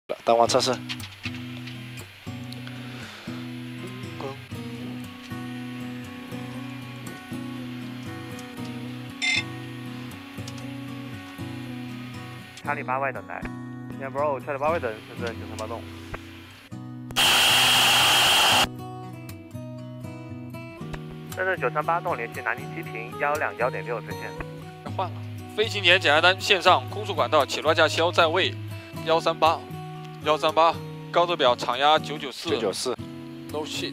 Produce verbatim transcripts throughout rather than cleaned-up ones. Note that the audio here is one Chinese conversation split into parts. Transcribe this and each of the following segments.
灯光测试。 查理八外等待，先 Bro， 查理八外等，深圳九三八栋。深圳九三八栋联系南宁机坪幺两幺点六直线。 换了，飞行前检查单线上，空速管道起落架消在位，幺三八，幺三八，高度表场压九九四， 九九四 ，no shit，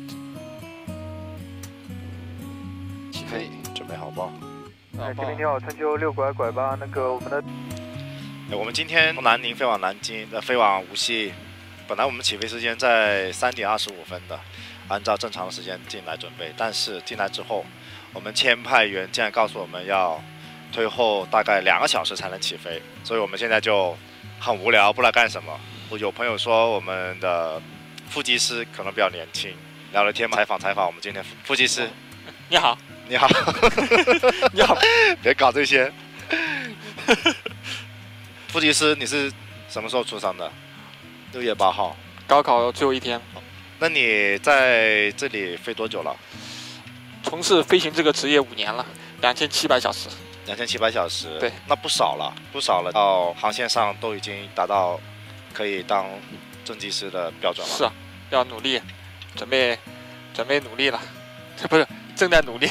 起飞， 准备好报。 哎，这边你好，春秋六拐拐八，那个我们的。 我们今天从南宁飞往南京，呃，飞往无锡。本来我们起飞时间在三点二十五分的，按照正常的时间进来准备。但是进来之后，我们签派员竟然告诉我们要推后大概两个小时才能起飞，所以我们现在就很无聊，不知道干什么。有朋友说我们的副机师可能比较年轻，聊了天嘛，采访采访我们今天副副机师。 你好， 你好， 你好， 别搞这些。副机师，你是什么时候出生的？六月八号。 高考最后一天。 那你在这里飞多久了？ 从事飞行这个职业五年了，两千七百小时。 两千七百小时。 对， 那不少了，不少了。到航线上都已经达到可以当正机师的标准了。 是啊，要努力，准备准备努力了，不是正在努力。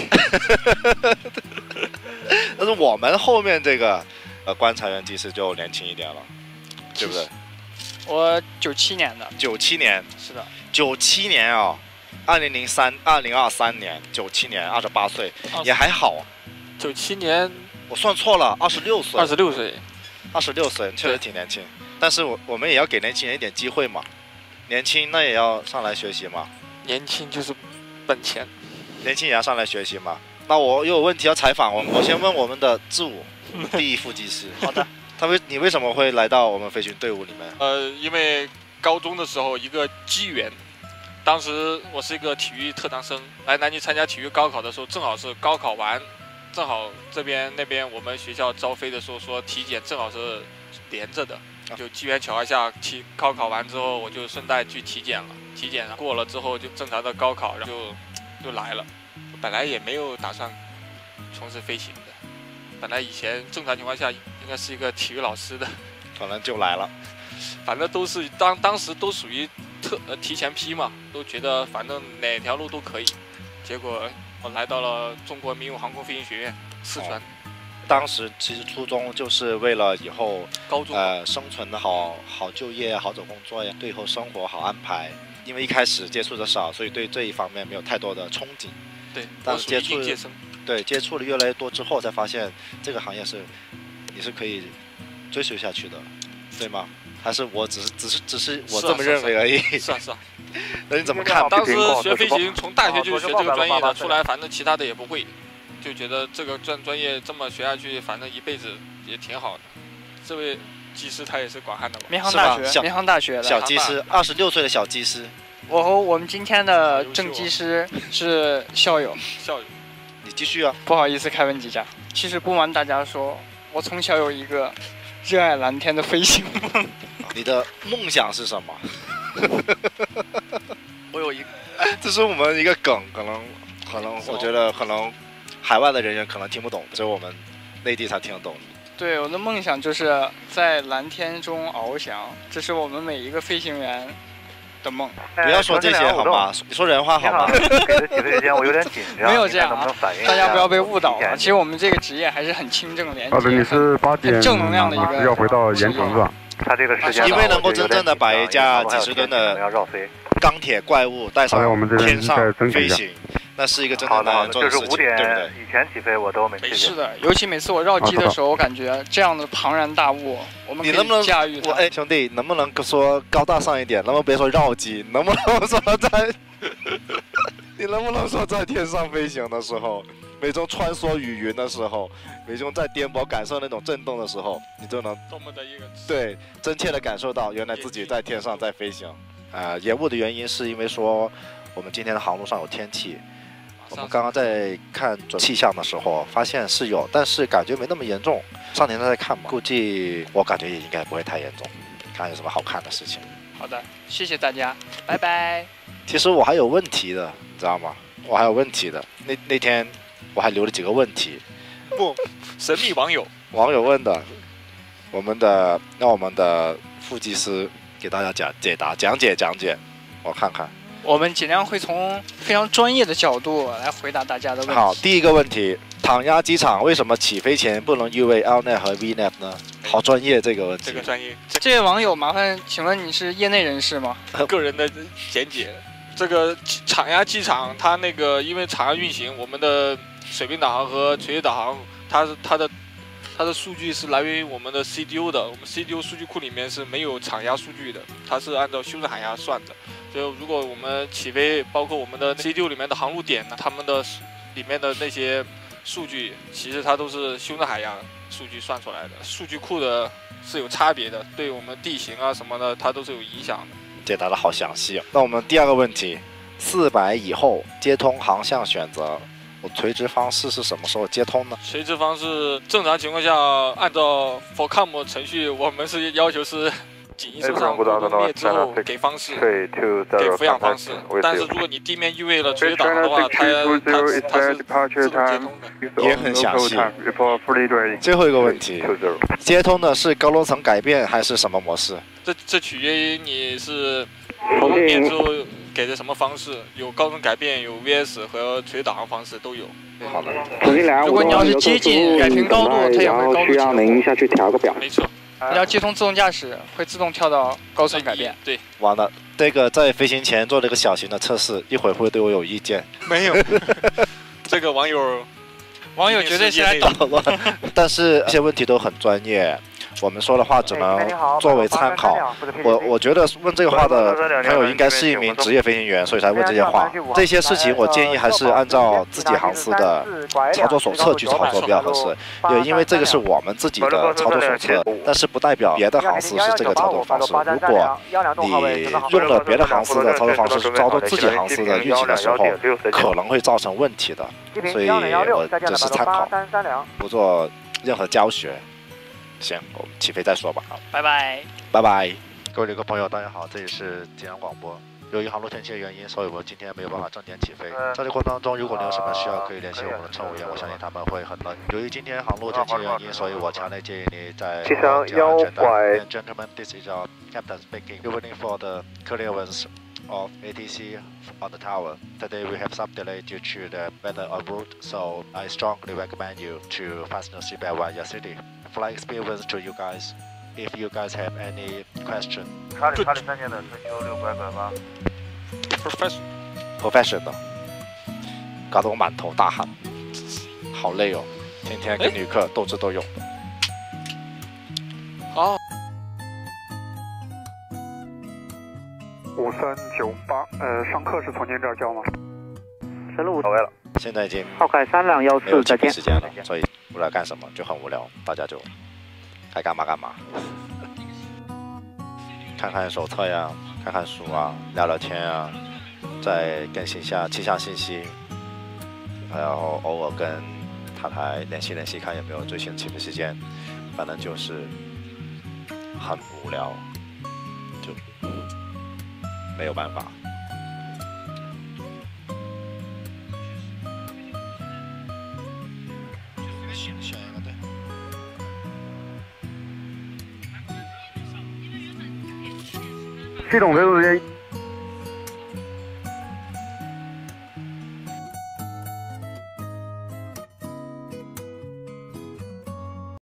但是我们后面这个。 呃，观察员机师就年轻一点了，对不对？ 我九七年的。 九七年。 是的。 九七年啊，二零零三，二零二三年，九七年，二十八岁，也还好啊。 九七年， 我算错了，二十六岁。 二十六岁。 二十六岁，确实挺年轻。但是我我们也要给年轻人一点机会嘛，年轻那也要上来学习嘛。 年轻就是本钱。 年轻也要上来学习嘛。那我又有问题要采访我，我先问我们的志武。第一副机师， 好的。 他为你为什么会来到我们飞行队伍里面？ 呃，因为高中的时候一个机缘，当时我是一个体育特长生，来南京参加体育高考的时候，正好是高考完，正好这边那边我们学校招飞的时候说体检正好是连着的，就机缘巧合下，体高考完之后我就顺带去体检了，体检过了之后就正常的高考，然后就就来了。本来也没有打算从事飞行的。 本来以前正常情况下应该是一个体育老师的， 可能就来了。 反正都是当当时都属于特呃提前批嘛，都觉得反正哪条路都可以。结果我来到了中国民用航空飞行学院四川。哦、 当时其实初衷就是为了以后高中呃生存的好好就业、好找工作呀，对以后生活好安排。因为一开始接触的少，所以对这一方面没有太多的憧憬。 对， 但是接触应届生。 对，接触的越来越多之后，才发现这个行业是你是可以追随下去的，对吗？还是我只是只是只是我这么认为而已？ 是啊是啊。 那你怎么看？ 当时学飞行，从大学就是学这个专业的，出来反正其他的也不会，就觉得这个专专业这么学下去，反正一辈子也挺好的。这位机师他也是广汉的吧？ 民航大学，民航大学的小机师，二十六岁的小机师。 我和我们今天的正机师是校友， 校友。 你继续啊！ 不好意思，凯文机长。其实不瞒大家说，我从小有一个热爱蓝天的飞行梦。 你的梦想是什么？ 我有一个， 这是我们一个梗，可能可能我觉得可能海外的人员可能听不懂，只有我们内地才听得懂。 对，我的梦想就是在蓝天中翱翔，这是我们每一个飞行员。 的梦， 不要说这些好吗？你说人话好吗？ 给的起飞时间我有点紧张， 没有这样啊，大家不要被误导了。其实我们这个职业还是很清正廉洁、 你是八点很正能量的一个。 要回到盐城是吧？ 他这个时间， 因为能够真正的把一架几十吨的钢铁怪物带上天上飞行，那是一个真正难做的事情，对不对？ 以前起飞我都没去。 是的，尤其每次我绕机的时候，我感觉这样的庞然大物，我们可以驾驭它。 哎，兄弟，能不能说高大上一点？能不能别说绕机？能不能说在？你能不能说在天上飞行的时候，每种穿梭雨云的时候，每种在颠簸感受那种震动的时候，你就能多么的一个对真切的感受到，原来自己在天上在飞行。呃，延误的原因是因为说我们今天的航路上有天气。 我们刚刚在看气象的时候，发现是有，但是感觉没那么严重。上天在看嘛，估计我感觉也应该不会太严重。 看有什么好看的事情。 好的，谢谢大家，拜拜。 其实我还有问题的，你知道吗？我还有问题的。那那天我还留了几个问题。 不，神秘网友， 网友问的，我们的让我们的副技师给大家讲解答讲解讲解，我看看。 我们尽量会从非常专业的角度来回答大家的问题。 好，第一个问题，躺压机场为什么起飞前不能预位 L N A T 和 V N A T 呢？好专业这个问题。 这个专业。 这位网友，麻烦请问你是业内人士吗？ 个人的见解，这个场压机场它那个因为场压运行，我们的水平导航和垂直导航，它是它的它的数据是来源于我们的 C D U 的，我们 C D U 数据库里面是没有场压数据的，它是按照修正海压算的。就如果我们起飞，包括我们的 C D U 里面的航路点呢，他们的里面的那些数据，其实它都是修正海压数据算出来的，数据库的是有差别的，对我们地形啊什么的，它都是有影响的。 解答的好详细哦。那我们第二个问题，四百以后接通航向选择，我垂直方式是什么时候接通呢？ 垂直方式正常情况下，按照 F O C O M 程序，我们是要求是紧急收上活动灭之后给方式，给俯仰方式。但是如果你地面预位了垂直导航的话，它它它是自动接通的， 也很详细。最后一个问题，接通的是高楼层改变还是什么模式？ 这这取决于你是灭之后给的什么方式，有高层改变，有 V S 和垂直导航方式都有。 好的。 如果你要是接近改平高度，它也会高度启动。 下去调个表。 没错。 你要接通自动驾驶，会自动跳到高层改变。 对， 完了，这个在飞行前做了一个小型的测试，一会儿会对我有意见。 没有，这个网友， 网友绝对是来捣乱。 但是这些问题都很专业，我们说的话只能作为参考。我我觉得问这个话的朋友应该是一名职业飞行员，所以才问这些话。这些事情我建议还是按照自己航司的操作手册去操作比较合适。对，因为这个是我们自己的操作手册，但是不代表别的航司是这个操作方式。如果你用了别的航司的操作方式操作自己航司的运行的时候，可能会造成问题的。所以我只是参考，不做任何教学。行，我们起飞再说吧。好， 拜拜， 拜拜，各位旅客朋友，大家好，这里是济南广播。由于航路天气的原因，所以我今天没有办法正点起飞。在这过程当中，如果你有什么需要，可以联系我们的乘务员，我相信他们会很乐。由于今天航路天气的原因，所以我强烈建议你在系上安全带。Gentlemen, this is our captain speaking. We're waiting for the clearance of A T C on the tower. Today we have some delay due to the weather en route, so I strongly recommend you to fasten your seatbelt while you're sitting. Flight experience to you guys. If you guys have any question. 查理查理三线的春秋六拐拐八。 Professional. Professional. 搞得我满头大汗，好累哦，天天跟旅客斗智斗勇。 好。 五三九八，呃，上课是从您这儿教吗？ 深入到位了。 现在已经号凯三两幺四，再见。 时间了，所以不知道干什么就很无聊，大家就该干嘛干嘛，看看手册呀，看看书啊，聊聊天啊，再更新一下气象信息，还有偶尔跟太太联系联系，看有没有最新的起飞时间。反正就是很无聊，就没有办法。 系统飞速时间